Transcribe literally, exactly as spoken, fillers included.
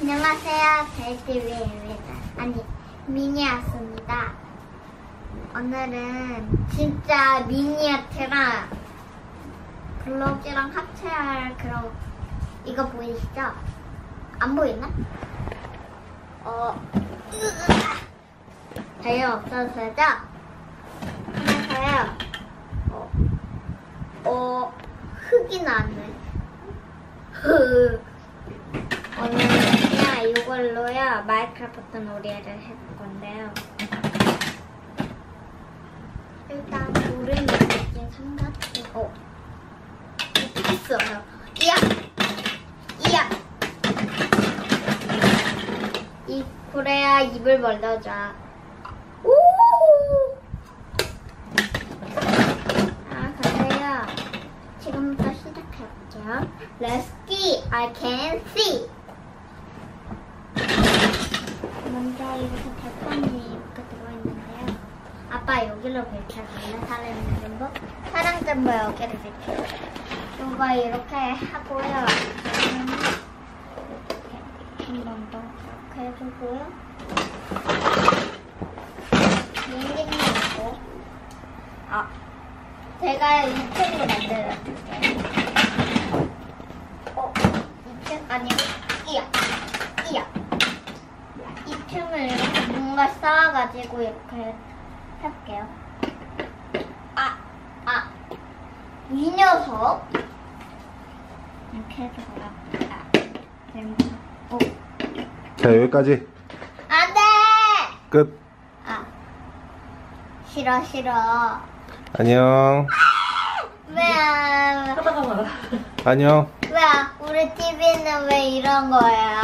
안녕하세요. 벨티비입니다. 아니, 미니아스입니다. 오늘은 진짜 미니아트랑 블록이랑 합체할 그런 이거 보이시죠? 안 보이나? 어, 자유 없어서죠? 하면서요. 어, 어, 흙이 나네. 흙. 오늘 그냥 이걸로요 마인크래프트 놀이를 해볼 건데요. 일단 물을 넣긴 삼각대. 어, 있어요. 이야, 이야. 이 그래야 입을 벌려줘. 오. 아 근데요. 지금부터 시작해볼게요. Let's see. I can see. 먼저 이렇게 대판이 이렇게 들어있는데요. 아빠 여기로 비켜줄래? 사람 있는 거? 사람 좀 여기를 비켜. 이거 이렇게 하고요. 한 번 더 이렇게 해주고요. 비행기는 있고. 아, 제가 이 층으로 만들어줄게요. 어, 이 층 아니고 이야, 이야. 이 틈을 이렇게 뭔가 쌓아가지고 이렇게 할게요. 아, 아, 이 녀석. 이렇게 해줘요. 아, 재밌어. 오. 자, 여기까지. 안 돼! 끝. 아, 싫어, 싫어. 안녕. 왜, 안녕. 왜, 우리 티비는 왜 이런 거야?